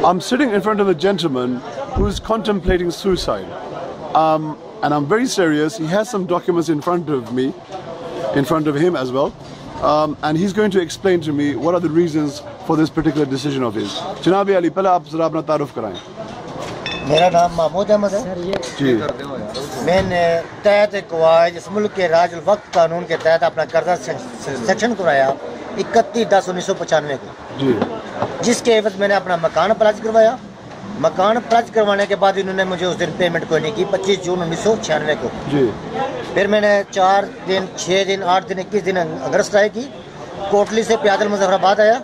I'm sitting in front of a gentleman who's contemplating suicide. And I'm very serious. He has some documents in front of me, in front of him as well. And he's going to explain to me what are the reasons for this particular decision of his. Janabi Ali, पहले आप जरा अपना तारुफ कराएं. मेरा नाम महमूद अहमद है जी. मैंने तहत कवायद इस मुल्क के राज वक्त कानून के तहत अपना कर्जा सेक्शन करवाया 31/10/1995 को जी, जिसके एवज मैंने अपना मकान प्लाज करवाया. मकान प्लाज करवाने के बाद इन्होंने मुझे उस दिन पेमेंट कोई नहीं की 25 जून 1996 को जी. फिर मैंने 4 दिन 6 दिन 8 दिन 21 दिन अगस्त आए की कोटली से पैदल मुजफ्फराबाद आया.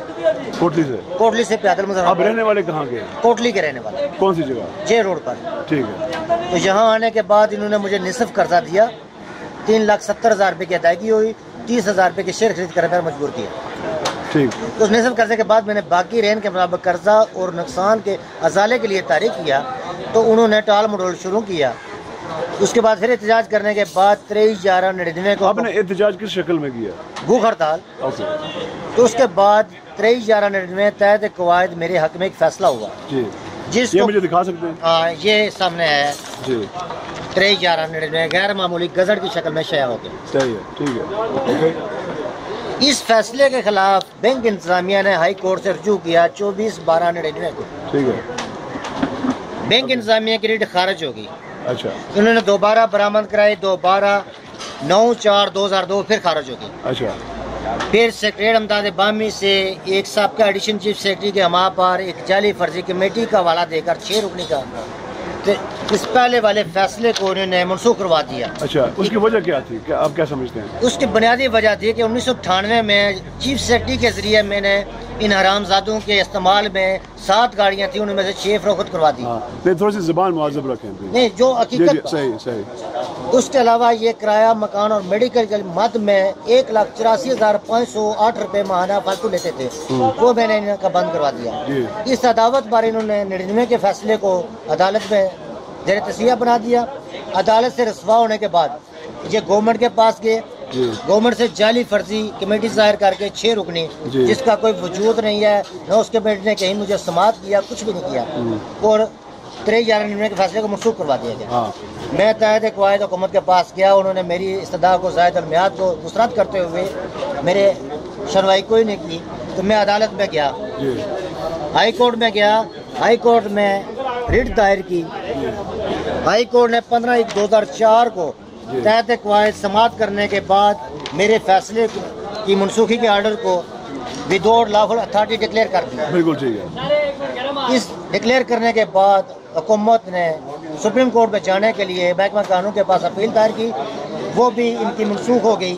कोटली से पैदल मुजफ्फराबाद. आप रहने वाले कहाँ के? कोटली के रहने वाले. कौन सी जगह? जे रोड पर. ठीक है. तो यहाँ आने के बाद इन्होंने मुझे निसफ कर्जा दिया. 3,70,000 रुपये की अदायगी हुई. 30,000 रुपये के शेयर खरीद कर मेरा मजबूर किया. ठीक. तो उस निसफ कर्जे के बाद मैंने बाकी रेन के मुताबिक कर्जा और नुकसान के अजाले के लिए तारीख किया. तो उन्होंने टाल मटोल शुरू किया. उसके बाद फिर एहतजाज करने के बाद 23/11/99 को. आपने एहतजाज किस शक्ल में किया? भूख हड़ताल. तो उसके बाद 23/11/99 तहत कवायद मेरे हक में एक फैसला हुआ जी. जिसको ये मुझे दिखा सकते हैं? हाँ, ये सामने है जी. 23/11/99 गैर मामूली गजट की शक्ल में शाया हो गया. सही है. ठीक है. ओके. इस फैसले के खिलाफ बैंक इंतजामिया ने हाई कोर्ट से रुजू किया 24/12/99 को. ठीक है. बैंक इंतजामिया की रीट खारिज होगी. अच्छा. उन्होंने दोबारा बरामद कराई. 9/4/2002 फिर खारिज होगी. अच्छा. फिर सेक्रेटरी अमदाद बामी से एक साबका एडिशन चीफ सेक्रेटरी के हमा पर एक जाली फर्जी कमेटी का हवाला देकर 6 रुकनी का इस पहले वाले फैसले को उन्होंने मनसूख करवा दिया. अच्छा. उसकी वजह क्या थी? क्या आप क्या समझते हैं? उसकी बुनियादी वजह थी कि 1998 में चीफ सेक्रेटरी के जरिए मैंने इन हरामजादों के इस्तेमाल में 7 गाड़ियाँ थी, उनमें से 6 फरोख्त करवा दी. नहीं, थोड़ी सी ज़बान मुआज़ब रखें. नहीं, जो हकीकत. सही सही. उसके अलावा ये किराया मकान और मेडिकल के मद में 1,84,508 रुपये माहाना फालतू लेते थे. वो मैंने इनका बंद करवा दिया. इस अदावत बार इन्होंने 99 के फैसले को अदालत में जेर तस्वीर बना दिया. अदालत से रसवा होने के बाद ये गवर्नमेंट के पास गए. गवर्नमेंट से जाली फर्जी कमेटी जाहिर करके 6 रुकनी जिसका कोई वजूद नहीं है, न उसके कमेटी ने कहीं मुझे समात किया, कुछ भी नहीं किया. और 23/11/99 के फैसले को मनसूख करवा दिया गया. मैं तहत कवायद हुकूमत के पास गया. उन्होंने मेरी इस्तदा को ज़ायद अलमियाद को मुस्तरद करते हुए मेरे सुनवाई कोई नहीं की. तो मैं अदालत में गया, हाई कोर्ट में गया. हाई कोर्ट में रिट दायर की. हाई कोर्ट ने 15/1/2004 को तहत कवायद समात करने के बाद मेरे फैसले की मनसूखी के आर्डर को विदाउट लॉफुल अथॉरिटी डिक्लेयर कर दिया. बिल्कुल ठीक है. इस डिक्लेयर करने के बाद हुकूमत ने सुप्रीम कोर्ट में जाने के लिए महकमा कानून के पास अपील दायर की. वो भी इनकी मनसूख हो गई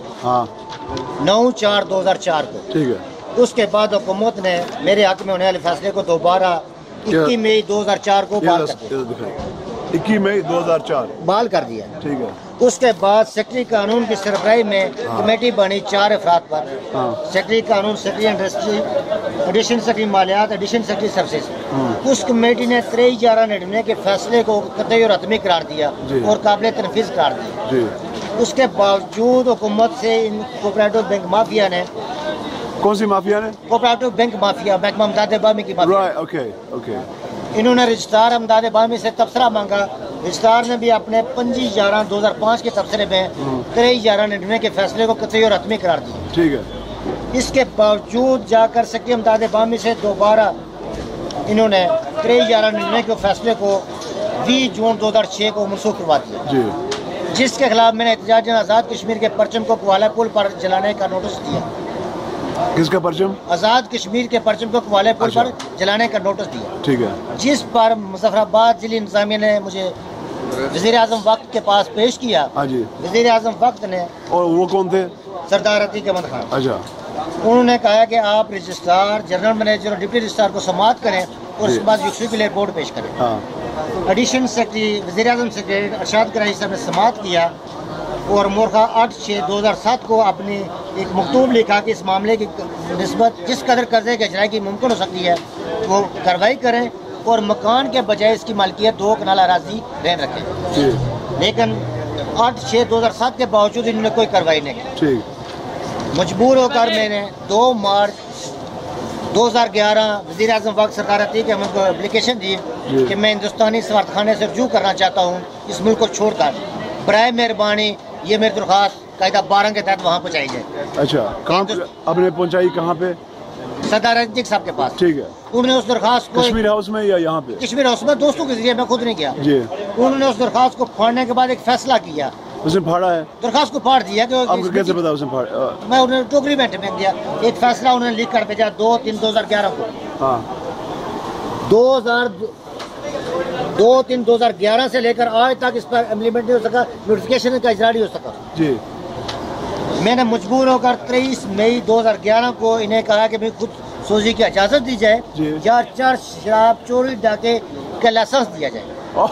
9/4/2004 को. ठीक है. उसके बाद हुकूमत ने मेरे हक में होने वाले फैसले को दोबारा 21 मई 2004 को बहाल कर दिया. 21 मई 2004 बहाल कर दिया. ठीक है. उसके बाद सेक्रेटरी कानून की सरबराही में कमेटी बनी 4 अफराद पर. सेक्रेटरी कानून, सेक्रेटरी इंडस्ट्री, एडिशन सेक्रेटरी मालियात, एडिशन सेक्रेटरी सर्विसेज. उस कमेटी ने 23/11/99 के फैसले को कतई और हतमी करार दिया और काबिल तनफीज करार दिया. उसके बावजूद हुकूमत से इन कोऑपरेटिव बैंक माफिया ने. कौन सी माफिया ने? कोऑपरेटिव बैंक माफिया, महकमा अमदाद बामी की माफिया. ओके. इन्होंने रजिस्ट्रार अमदाद बामी से तबसरा मांगा. रजिस्ट्रार ने भी अपने 25/11/2005 के तबसरे में 23/11/99 के फैसले को कतई और हतमी करार दिया. ठीक है. इसके बावजूद जाकर सेक्रेटरी अमदाद बामी से दोबारा इन्होंने 23/11/99 के फैसले को 20 जून 2006 को मनसूख करवा दिया. जिसके खिलाफ मैंने एहतजाज आज़ाद कश्मीर के परचम को कुआला पुल पर जलाने का नोटिस दिया. किसका परचम? आज़ाद कश्मीर के परचम को कुआला पुल पर जलाने का नोटिस दिया. ठीक है. जिस पर मुजफ्फराबाद जिला इंतजामिया ने मुझे वज़ीर आज़म वक्त के पास पेश किया. वज़ीर आज़म वक्त ने. और वो कौन थे? सरदार अतीक अहमद खान. अच्छा. उन्होंने कहा कि आप रजिस्ट्रार, जनरल मैनेजर और डिप्टी रजिस्ट्रार को समात करें और उसके बाद यूसुफ के लिए रिपोर्ट पेश करें. एडिशन सेक्रेटरी, वज़ीर आज़म सेक्रेटरी अरशाद कराची साहब ने समात किया और मोरखा 8/6/2007 को अपनी एक मकतूब लिखा कि इस मामले की निस्बत जिस कदर कर्जे के इजरा की मुमकिन हो सकती है वो कार्रवाई करें और मकान के बजाय इसकी मालकियत 2 कनाल अराजी रहन रखें. लेकिन 8/6/2007 के बावजूद इन्होंने कोई कार्रवाई नहीं की. मजबूर होकर मैंने 2 मार्च 2011 वज़ीर आज़म वक्त सरकार थी कि हम उनको एप्लीकेशन दी कि मैं हिंदुस्तानी सफारतखाने से रुजू करना चाहता हूँ इस मुल्क को छोड़कर, बराए मेहरबानी ये मेरी दरख्वास्त कायदा 12 के तहत वहाँ पहुँचाई जाए। अच्छा, कहाँ पे आपने पहुँचाई, कहाँ पे? सरदार रंजीक साहब के पास। ठीक है। उन्होंने उस दरखास्त को कश्मीर हाउस में या यहाँ पे? कश्मीर हाउस में, दोस्तों के जरिए, मैं खुद नहीं किया जी। उन्होंने उस दरखास्त को फाड़ने के बाद एक फैसला किया। उसने फाड़ा है? दरखास्त को फाड़ दिया। आपको कैसे पता उसने फाड़ा? मैं उन्हें टोकरी में फेंक दिया। एक फैसला उन्होंने लिख कर भेजा 2/3/2011 को। हाँ। 2/3/2011 से लेकर आज तक इस पर इम्प्लीमेंट नहीं हो सका, नोटिफिकेशन का इजरा नहीं हो सका जी। मैंने मजबूर होकर 23 मई 2011 को इन्हें कहा कि भाई खुद सोजी की इजाजत दी जाए या 4 शराब चोरी डाके का लाइसेंस दिया जाए।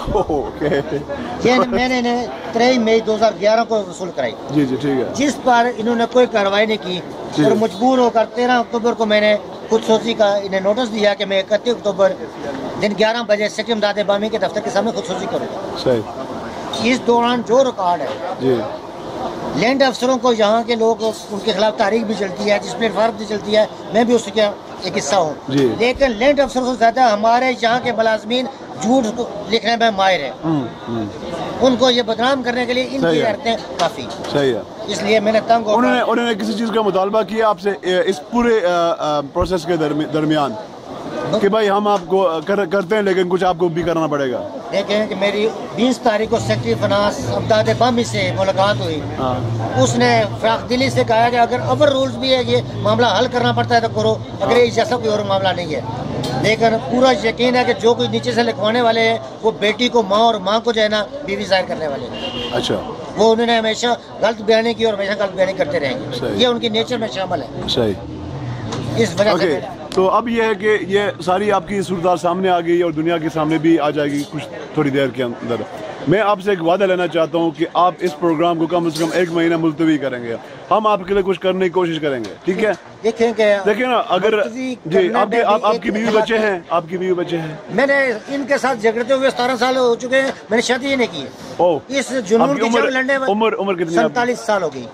मैंने इन्हें 23 मई 2011 को वसूल कराई। जी जी, ठीक है। जिस पर इन्होंने कोई कार्रवाई नहीं की और मजबूर होकर 13 अक्टूबर को मैंने खुद सोची का इन्हें नोटिस दिया कि मैं 31 अक्टूबर दिन 11 बजे सेक्रेटरी इमदाद बामी के दफ्तर के सामने खुद सोची करूँगा। सही। इस दौरान जो रिकॉर्ड है जी, लैंड अफसरों को, यहाँ के लोग, उनके खिलाफ तारीख भी चलती है, जिस प्लेटफॉर्म भी चलती है, मैं भी उसका एक हिस्सा हूँ, लेकिन लैंड अफसरों से ज्यादा हमारे यहाँ के मुलाजमीन झूठ लिखने में माहिर है। उनको ये बदनाम करने के लिए इनकी हरकतें काफी सही है। इसलिए मैंने तंग उन्होंने किसी चीज का मुतालबा किया आपसे इस पूरे प्रोसेस के दरमियान कि भाई हम आपको करते हैं लेकिन कुछ आपको भी करना पड़ेगा? देखें कि मेरी 20 तारीख को सेक्रेटरी फाइनेंस इमदाद बामी से मुलाकात हुई। उसने फराख दिली से कहा कि अगर अवर रूल्स भी है, ये मामला हल करना पड़ता है तो करो, अगर ये जैसा कोई और मामला नहीं है। लेकिन पूरा यकीन है कि जो कोई नीचे से लिखवाने वाले हैं वो बेटी को माँ और माँ को जो है ना बीवी जाहिर करने वाले हैं। अच्छा, वो उन्होंने हमेशा गलत बयानी की और हमेशा गलत बयानी करते रहेंगे, ये उनकी नेचर में शामिल है। सही। इस वजह से तो अब ये है कि ये सारी आपकी सूरत सामने आ गई और दुनिया के सामने भी आ जाएगी कुछ थोड़ी देर के अंदर। मैं आपसे एक वादा लेना चाहता हूँ कि आप इस प्रोग्राम को कम से कम 1 महीना मुलतवी करेंगे। हम आपके लिए कुछ करने की कोशिश करेंगे, ठीक है? देखिए ना, अगर जी आपकी बीवी बच्चे हैं, आपकी बीवी बच्चे हैं, मैंने इनके साथ झगड़ते हुए 17 साल हो चुके हैं, मैंने शादी ही नहीं की है। ओह, इस जुनून की जंग लड़ने में उम्र कितनी? 47 साल हो गई।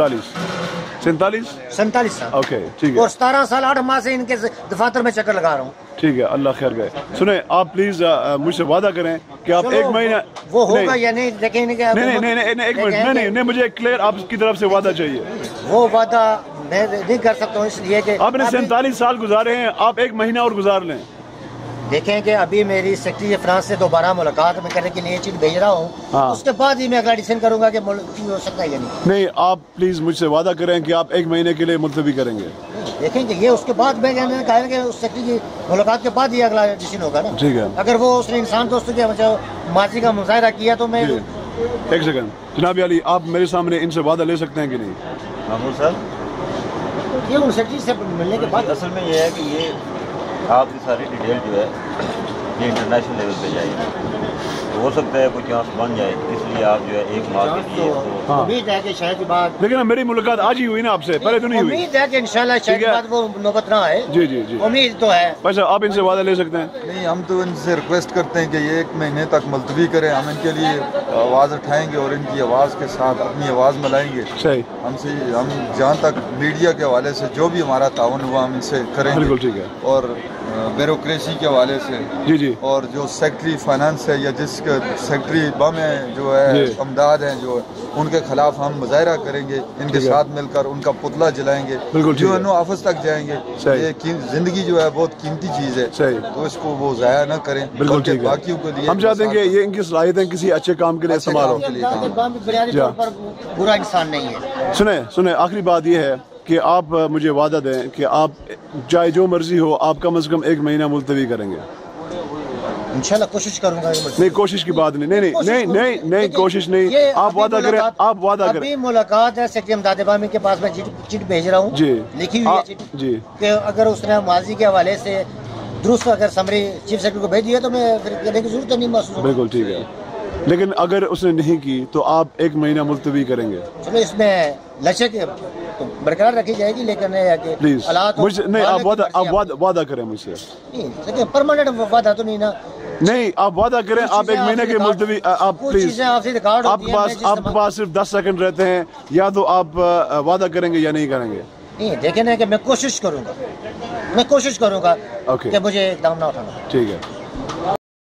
47 साल। ओके, ठीक है। और 17 साल 8 माह से इनके दफातर में चक्कर लगा रहा हूँ। ठीक है, अल्लाह खैर करे। सुने, आप प्लीज मुझसे वादा करें कि आप 1 महीना वो होगा या नहीं, देखेंगे। नहीं, 1 मिनट, नहीं, मुझे क्लियर आपकी तरफ से वादा चाहिए। वो वादा मैं नहीं कर सकता हूँ, इसलिए कि आपने 47 साल गुजारे हैं, आप 1 महीना और गुजार लें। देखें कि अभी मेरी सेक्रेटरी फ्रांस से दोबारा मुलाकात में करने के लिए चिट भेज रहा हूँ। उसके बाद ही मैं अगला डिसीजन करूंगा कि हो सकता है या नहीं। आप प्लीज मुझसे वादा करें कि आप 1 महीने के लिए मुलतवी करेंगे। देखेंगे ये उसके बाद मैं कहा कि उस सेक्रेटरी की मुलाकात के बाद ही अगला डिसीजन होगा ना। ठीक है। अगर वो उसने इंसान दोस्तों के माजी का मुजाहरा किया तो मैं 1 सेकंड, जनाब अली, आप मेरे सामने इनसे वादा ले सकते हैं कि नहीं? महमूद साहब, ये उन सेक्रेटरी से मिलने के बाद असल में ये है कि ये आपकी सारी डिटेल जो है ये इंटरनेशनल लेवल पे जाएगी, तो हो सकता है कोई चांस बन जाए, इसलिए आप जो है 1 माह के लिए उम्मीद है कि शायद बात, लेकिन मेरी मुलाकात आज ही हुई ना आपसे, पहले तो नहीं हुई। उम्मीद है कि इंशाल्लाह शायद बात वो नौबत ना आए। जी जी जी, उम्मीद तो है। वैसे आप इनसे वादा ले सकते हैं? नहीं, हम तो इनसे रिक्वेस्ट करते हैं कि ये 1 महीने तक मुलतवी करें। हम इनके लिए आवाज़ उठाएंगे और इनकी आवाज़ के साथ अपनी आवाज़ मिलाएंगे। सही। हम जहाँ तक मीडिया के हवाले से जो भी हमारा ताउन हुआ हम इनसे करेंगे। बिल्कुल ठीक है। और ब्यूरोक्रेसी के हवाले से जी जी, और जो सेक्रेटरी फाइनेंस है या जिस सेक्रेटरी बम है जो है अमदाद हैं जो उनके खिलाफ हम मुजाहरा करेंगे, इनके साथ मिलकर उनका पुतला जलाएंगे, जो है ऑफिस तक जाएंगे। ये जिंदगी जो है बहुत कीमती चीज़ है, तो इसको वो ज़ाया न करें। बिल्कुल ठीक है। बाकियों के लिए हम चाहते हैं कि ये इनकी सलाहियतें किसी अच्छे काम के लिए इस्तेमाल हो। बुरा इंसान नहीं है। सुने, आखिरी बात ये है कि आप मुझे वादा दें कि आप चाहे जो मर्जी हो, आप कम से कम 1 महीना मुलतवी करेंगे। इंशाल्लाह कोशिश करूंगा। नहीं, कोशिश की बात नहीं, कोशिश नहीं, आप वादा करें, आप वादा करें। अभी मुलाकात है सेक्रेटरी इमदाद बामी के पास, मैं चिट भेज रहा हूँ जी, लिखी हुई है चिट जी, कि अगर उसने माजी के हवाले से दुरुस्त अगर समरी चीफ सेक्रेटरी को भेज दिया तो मैं फिर कहने की जरूरत नहीं महसूस। बिल्कुल ठीक है, लेकिन अगर उसने नहीं की तो आप 1 महीना मुलतवी करेंगे। चलो इसमें लचक तो बरकरार रखी जाएगी, लेकिन प्लीज मुझसे नहीं, आप वादा करें मुझसे। लेकिन परमानेंट वादा तो नहीं ना। नहीं, आप वादा करें, आप 1 महीने के मुलतवी, आप प्लीज, आपके पास सिर्फ 10 सेकंड रहते हैं, या तो आप वादा करेंगे या नहीं करेंगे। नहीं, देखें ना कि मैं कोशिश करूंगा। मैं कोशिश करूंगा Okay. कि मुझे इकदाम ना उठाना। ठीक है।